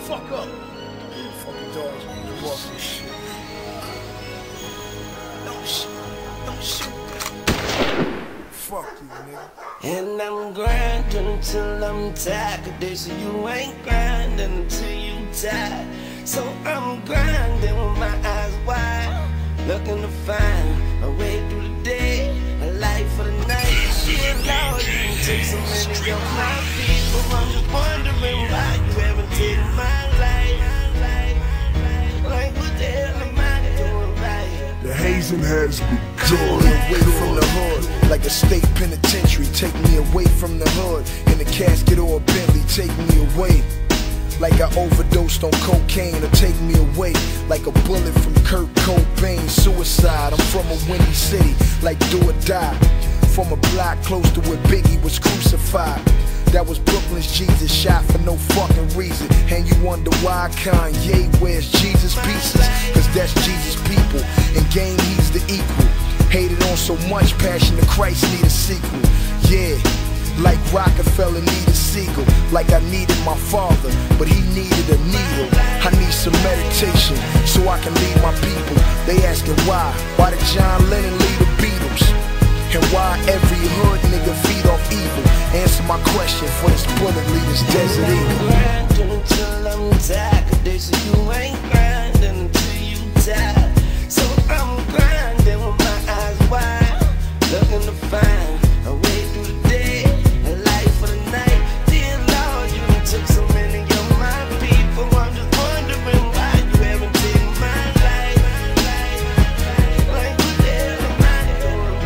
fuck up. Fucking dogs, man. You walk this shit. Don't shoot. Fuck you, nigga. And I'm grinding till I'm tired. 'Cause they say you ain't grinding until you tired. So I'm grinding with my eyes wide, looking to find a way through the day, a life for the night. Shit, Lord, you can take so many of my people. I'm just wondering why you haven't taken my life. Like, what the hell am I doing right? The hazing has begun. Away from the hood, like a state penitentiary. Take me away from the hood, in a casket or a Bentley. Take me away, like I overdosed on cocaine. Or take me away, like a bullet from Kurt Cobain. Suicide, I'm from a windy city, like do or die. From a block close to where Biggie was crucified. That was Brooklyn's Jesus, shot for no fucking reason. And you wonder why Kanye wears Jesus pieces? Cause that's Jesus' people, and game he's the equal. Hated on so much, Passion of Christ need a sequel. Yeah, like Rockefeller needed Siegel. Like I needed my father, but he needed a needle. I need some meditation, so I can lead my people. They asking why did John Lennon lead the Beatles? And why every hood nigga feed off evil? Answer my question for this bullet leader's desert eagle. I'm grinding until I'm tired. 'Cause they say you ain't grinding until you tired. So I'm grinding with my eyes wide, looking to find a way through the day, a life for the night. Dear Lord, you took so many of my people. I'm just wondering why you haven't taken my life. Like, what the hell am I doing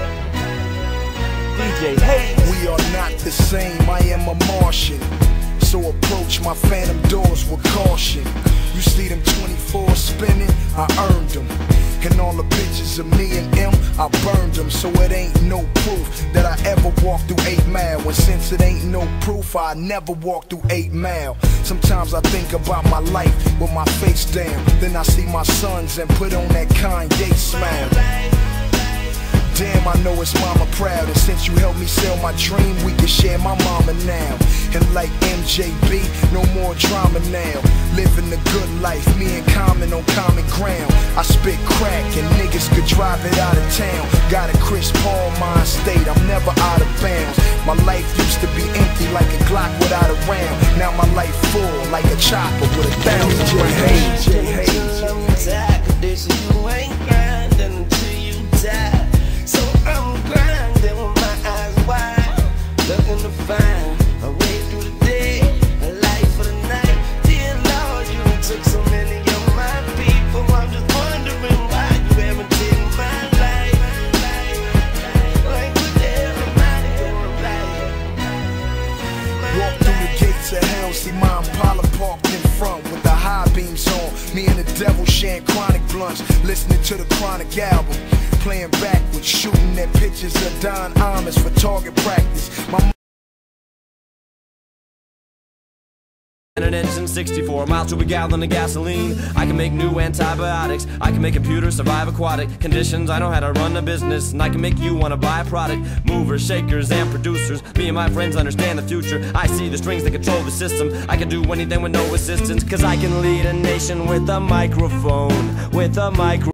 right? DJ, hey. We are not the same, I am a Martian. So approach my phantom doors with caution. You see them 24 spinning, I earned them. And all the pictures of me and him, I burned them. So it ain't no proof that I ever walked through 8 Mile. And since it ain't no proof, I never walked through 8 Mile. Sometimes I think about my life with my face down. Then I see my sons and put on that Kanye smile. Damn, I know it's mama proud. And since you helped me sell my dream, we can share my mama now. And like MJB, no more drama now. Living the good life, me and Common on common ground. I spit crack and niggas could drive it out of town. Got a Chris Paul mind state, I'm never out of bounds. My life used to be empty like a Glock without a round. Now my life full like a chopper with 1,000 rounds. They say you ain't grinding until you die. So I'm grinding with my eyes wide, looking to find a way through the day, a life for the night. Dear Lord, you took so many of my people. I'm just wondering why you haven't taken my life. Like, what the hell am I doing right? Walk through the gates of hell, see my Impala parked in front with the high beams on. Me and the devil sharing chronic blunts, listening to the Chronic album. Playing backwards, shooting at pictures of Don Imus for target practice. My An engine 64 miles to a gallon of gasoline. I can make new antibiotics. I can make computers survive aquatic conditions. I know how to run a business, and I can make you want to buy a product. Movers, shakers, and producers. Me and my friends understand the future. I see the strings that control the system. I can do anything with no assistance, 'cause I can lead a nation with a microphone. With a microphone.